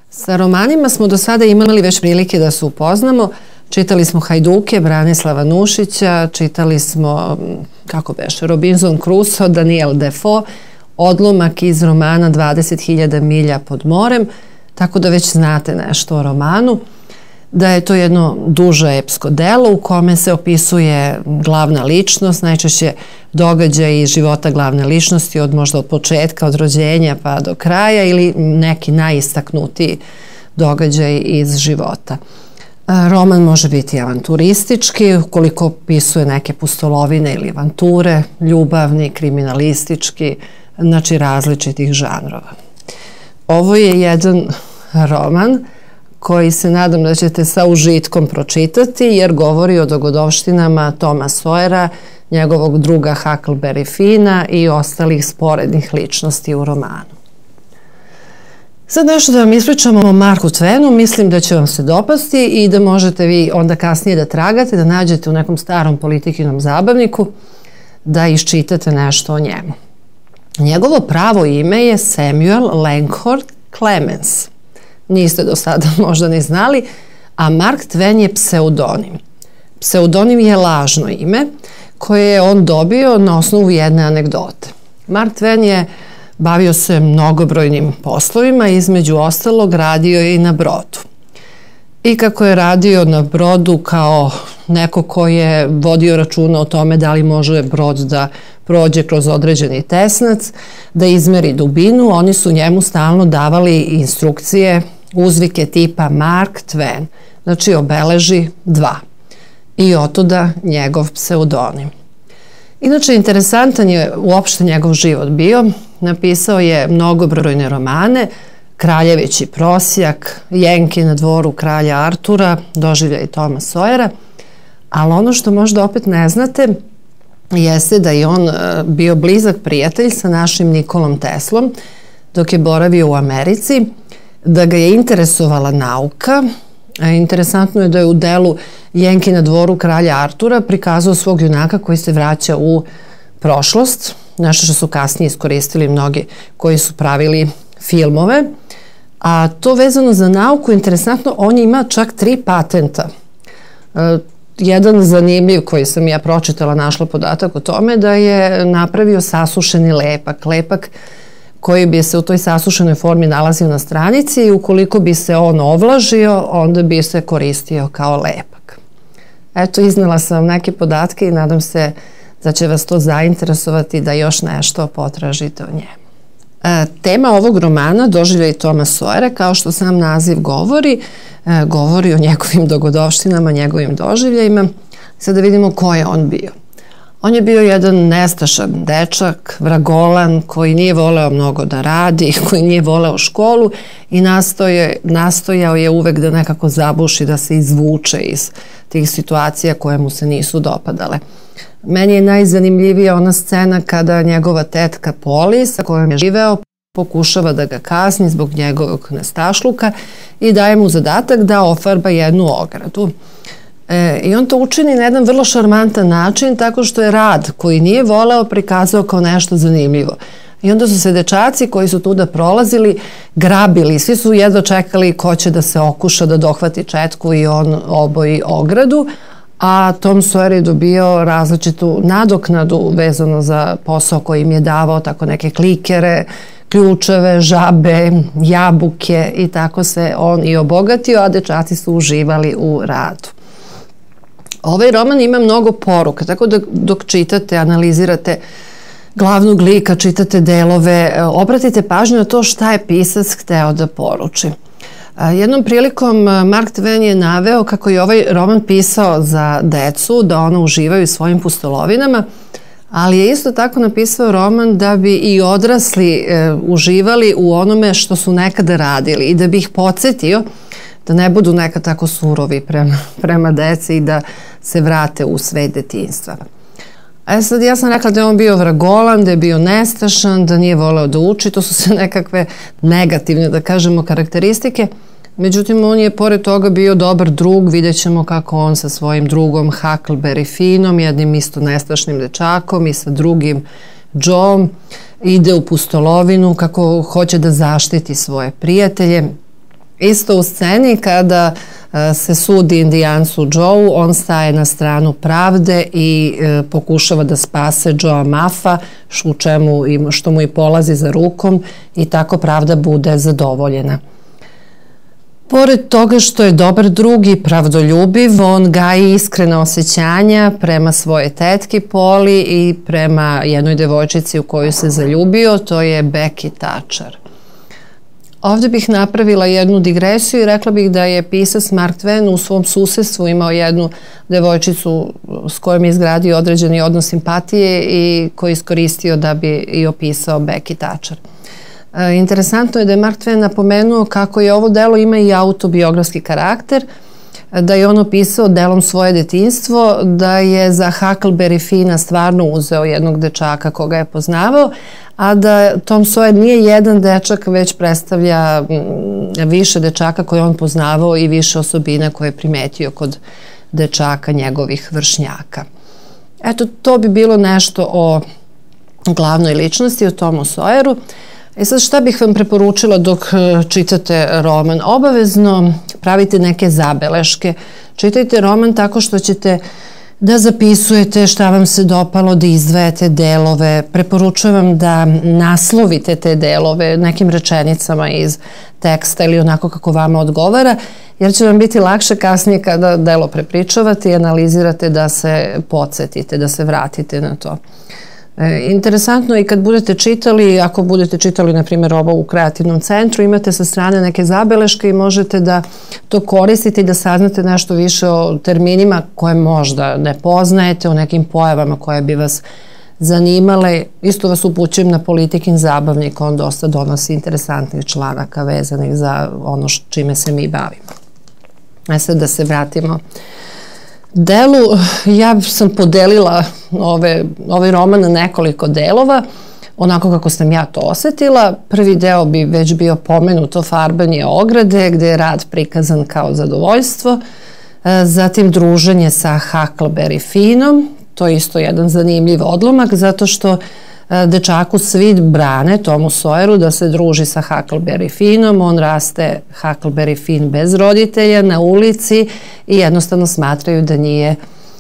Sa romanima smo do sada imali već prilike da se upoznamo. Čitali smo Hajduke Branislava Nušića, čitali smo, kako beše, Robinson Crusoe, Daniel Defoe, odlomak iz romana 20.000 milja pod morem, tako da već znate nešto o romanu. Da je to jedno duže epsko delo u kome se opisuje glavna ličnost, najčešće događaj iz života glavne ličnosti, možda od početka, od rođenja pa do kraja, ili neki najistaknutiji događaj iz života. Roman može biti avanturistički, ukoliko opisuje neke pustolovine ili avanture, ljubavni, kriminalistički, znači različitih žanrova. Ovo je jedan roman koji se nadam da ćete sa užitkom pročitati, jer govori o dogodovštinama Toma Sawyera, njegovog druga Huckleberry Finna i ostalih sporednih ličnosti u romanu. Sad nešto da vam ispričamo o Marku Twenu, mislim da će vam se dopasti i da možete vi onda kasnije da tragate, da nađete u nekom starom Politikinom zabavniku, da iščitate nešto o njemu. Njegovo pravo ime je Samuel Langhorne Clemens. Niste do sada možda ni znali, a Mark Twain je pseudonim. Pseudonim je lažno ime koje je on dobio na osnovu jedne anegdote. Mark Twain je bavio se mnogobrojnim poslovima, između ostalog radio je i na brodu. I kako je radio na brodu kao neko ko je vodio računa o tome da li može brod da prođe kroz određeni tesnac, da izmeri dubinu, oni su njemu stalno davali instrukcije, uzvike tipa Mark Twain, znači obeleži 2. I otuda njegov pseudonim. Inače, interesantan je uopšte njegov život bio. Napisao je mnogobrojne romane, Kraljevići prosjak, Jenke na dvoru kralja Artura, Doživljaj Toma Sawyera, ali ono što možda opet ne znate jeste da je on bio blizak prijatelj sa našim Nikolom Teslom dok je boravio u Americi, da ga je interesovala nauka. Interesantno je da je u delu Jenke na dvoru kralja Artura prikazao svog junaka koji se vraća u prošlost, nešto što su kasnije iskoristili mnogi koji su pravili filmove. A to vezano za nauku, interesantno, on ima čak 3 patenta. Jedan zanimljiv koji sam ja pročitala, našla podatak o tome, da je napravio sasušeni lepak. Lepak koji bi se u toj sasušenoj formi nalazio na stranici i ukoliko bi se on ovlažio, onda bi se koristio kao lepak. Eto, iznela sam vam neke podatke i nadam se da će vas to zainteresovati da još nešto potražite o njemu. Tema ovog romana, Doživljaj Toma Sawyera, kao što sam naziv govori, govori o njegovim dogodovštinama, njegovim doživljajima. Sad da vidimo ko je on bio. On je bio jedan nestašan dečak, vragolan, koji nije voleo mnogo da radi, koji nije voleo školu i nastojao je uvek da nekako zabuši, da se izvuče iz tih situacija koje mu se nisu dopadale. Meni je najzanimljivija ona scena kada njegova tetka Polly, sa kojom je živeo, pokušava da ga kazni zbog njegovog nestašluka i daje mu zadatak da ofarba jednu ogradu. I on to učini na jedan vrlo šarmantan način, tako što je rad koji nije voleo prikazao kao nešto zanimljivo. I onda su se dečaci koji su tuda prolazili grabili, svi su jedva čekali ko će da se okuša da dohvati četku i on oboji ogradu, a Tom Sawyer je dobio različitu nadoknadu vezano za posao koji im je davao, tako neke klikere, ključeve, žabe, jabuke i tako se on i obogatio, a dečaci su uživali u radu. Ovaj roman ima mnogo poruka, tako da dok čitate, analizirate glavnog lika, čitate delove, obratite pažnju na to šta je pisac hteo da poruči. Jednom prilikom Mark Twain je naveo kako je ovaj roman pisao za decu, da ona uživaju u svojim pustolovinama, ali je isto tako napisao roman da bi i odrasli uživali u onome što su nekada radili i da bi ih podsjetio da ne budu nekad tako surovi prema deci i da se vrate u svet detinjstva. Sad ja sam rekla da je on bio vragolan, da je bio nestašan, da nije voleo da uči, to su sve nekakve negativne, da kažemo, karakteristike. Međutim, on je pored toga bio dobar drug, vidjet ćemo kako on sa svojim drugom Huckleberry Finnom, jednim isto nestašnim dečakom i sa drugim Joeom, ide u pustolovinu kako hoće da zaštiti svoje prijatelje. Isto u sceni kada se sudi Indijancu Joe, on staje na stranu pravde i pokušava da spase Joea Muffa, što mu i polazi za rukom, i tako pravda bude zadovoljena. Pored toga što je dobar drug i pravdoljubiv, on gaji iskrena osjećanja prema svoje tetki Polly i prema jednoj devojčici u koju se zaljubio, to je Becky Thatcher. Ovdje bih napravila jednu digresiju i rekla bih da je pisac Mark Twain u svom susedstvu imao jednu devojčicu s kojom je izgradio određeni odnos simpatije i koji je iskoristio da bi i opisao Becky Thatcher. Interesantno je da je Mark Twain napomenuo kako je ovo delo ima i autobiografski karakter, da je on opisao delom svoje detinjstvo, da je za Huckleberry Finna stvarno uzeo jednog dečaka koga je poznavao, a da Tom Sawyer nije jedan dečak, već predstavlja više dečaka koje on poznavao i više osobina koje je primetio kod dečaka njegovih vršnjaka. Eto, to bi bilo nešto o glavnoj ličnosti, o Tomu Sawyeru. Sad šta bih vam preporučila dok čitate roman? Obavezno pravite neke zabeleške. Čitajte roman tako što ćete da zapisujete šta vam se dopalo, da izdvajate delove. Preporučujem vam da naslovite te delove nekim rečenicama iz teksta ili onako kako vama odgovara, jer će vam biti lakše kasnije kada delo prepričavate i analizirate da se podsjetite, da se vratite na to. Interesantno je i kad budete čitali, ako budete čitali na primjer ovo u kreativnom centru, imate sa strane neke zabeleške i možete da to koristite i da saznate nešto više o terminima koje možda ne poznajete, o nekim pojavama koje bi vas zanimale. Isto vas upućujem na Politikin zabavnik, on dosta donosi interesantnih članaka vezanih za ono čime se mi bavimo. Sad da se vratimo delu. Ja sam podelila ovaj roman na nekoliko delova, onako kako sam ja to osjetila. Prvi deo bi već bio pomenuto farbanje ograde, gde je rad prikazan kao zadovoljstvo. Zatim druženje sa Huckleberry Finnom, to je isto jedan zanimljiv odlomak, zato što dečaku svi brane, Tomu Sawyeru, da se druži sa Huckleberry Finnom. On raste Huckleberry Finn bez roditelja na ulici i jednostavno smatraju da nije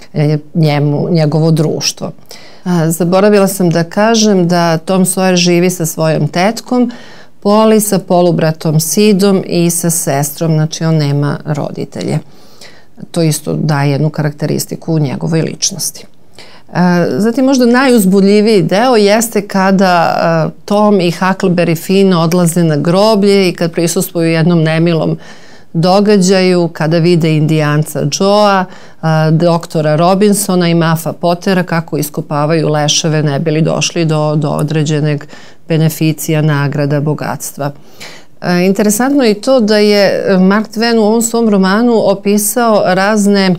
njegovo društvo. Zaboravila sam da kažem da Tom Sawyer živi sa svojom tetkom Polly, sa polubratom Sidom i sa sestrom, znači on nema roditelje. To isto daje jednu karakteristiku u njegovoj ličnosti. Zatim možda najuzbudljiviji deo jeste kada Tom i Huckleberry Finn odlaze na groblje i kad prisustvuju jednom nemilom događaju, kada vide Indijanca Joea, doktora Robinsona i Muffa Pottera kako iskopavaju leševe ne bi li došli do određenog beneficija, nagrada, bogatstva. Interesantno je i to da je Mark Twain u ovom svom romanu opisao razne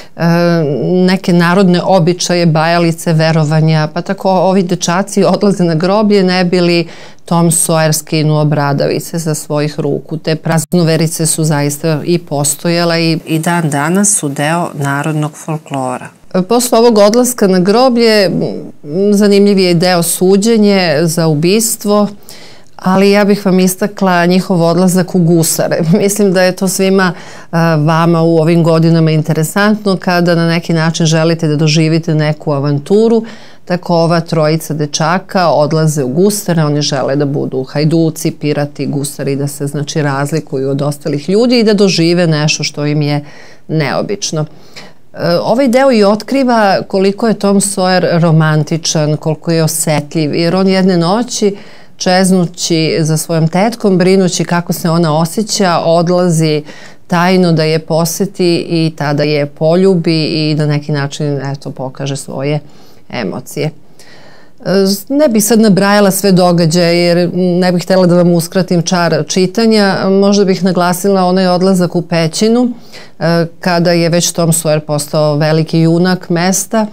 neke narodne običaje, bajalice, verovanja, pa tako ovi dečaci odlaze na groblje ne bi li Tom Sawyer skinuo bradavice sa svojih ruku. Te praznoverice su zaista i postojale i dan danas su deo narodnog folklora. Posle ovog odlaska na groblje zanimljiv je deo suđenje za ubistvo, ali ja bih vam istakla njihov odlazak u gusare. Mislim da je to svima vama u ovim godinama interesantno kada na neki način želite da doživite neku avanturu. Tako ova trojica dečaka odlaze u gusare, oni žele da budu hajduci, pirati, gusari, da se znači razlikuju od ostalih ljudi i da dožive nešto što im je neobično. Ovaj deo i otkriva koliko je Tom Sawyer romantičan, koliko je osetljiv, jer on jedne noći čeznući za svojom tetkom, brinući kako se ona osjeća, odlazi tajno da je poseti i tada je poljubi i na neki način pokaže svoje emocije. Ne bih sad nabrajala sve događaje jer ne bih htjela da vam uskratim čar čitanja. Možda bih naglasila onaj odlazak u pećinu kada je već Tom Sawyer postao veliki junak mesta.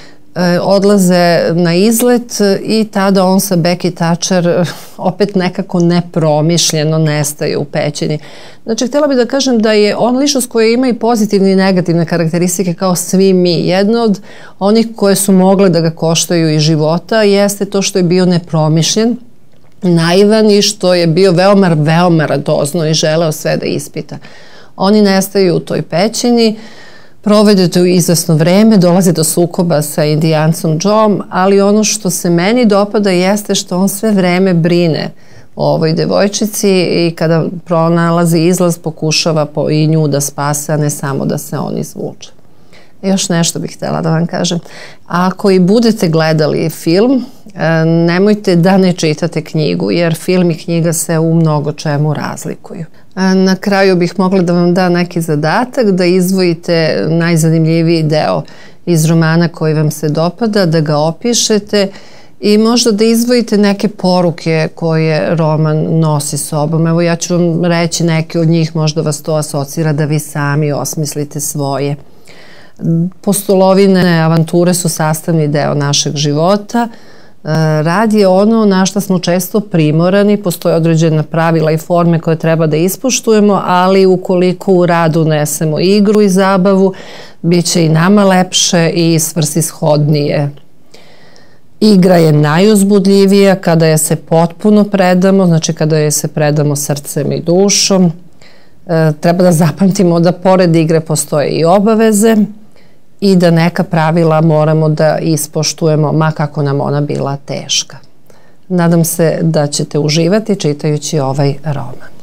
Odlaze na izlet i tada on sa Becky Thatcher opet nekako nepromišljeno nestaje u pećini. Znači, htjela bih da kažem da je on ličnost koja ima i pozitivne i negativne karakteristike kao svi mi. Jedna od onih koje su mogle da ga koštaju i života jeste to što je bio nepromišljen, naivan i što je bio veoma radozno i želeo sve da ispita. Oni nestaju u toj pećini, provedete u izvesno vreme, dolazi do sukoba sa Indijancom Joeom, ali ono što se meni dopada jeste što on sve vreme brine o ovoj devojčici i kada pronalazi izlaz pokušava i nju da spase, a ne samo da se on izvuče. Još nešto bih htjela da vam kažem. Ako i budete gledali film, nemojte da ne čitate knjigu, jer film i knjiga se u mnogo čemu razlikuju. Na kraju bih mogla da vam da neki zadatak, da izdvojite najzanimljiviji deo iz romana koji vam se dopada, da ga opišete i možda da izdvojite neke poruke koje roman nosi sobom. Evo, ja ću vam reći neke od njih, možda vas to asocira da vi sami osmislite svoje. Pustolovine, avanture su sastavni deo našeg života. Rad je ono na što smo često primorani, postoje određena pravila i forme koje treba da ispoštujemo, ali ukoliko u radu unesemo igru i zabavu, bit će i nama lepše i svrsishodnije. Igra je najuzbudljivija kada je se potpuno predamo, znači kada je se predamo srcem i dušom. Treba da zapamtimo da pored igre postoje i obaveze i da neka pravila moramo da ispoštujemo, ma kako nam ona bila teška. Nadam se da ćete uživati čitajući ovaj roman.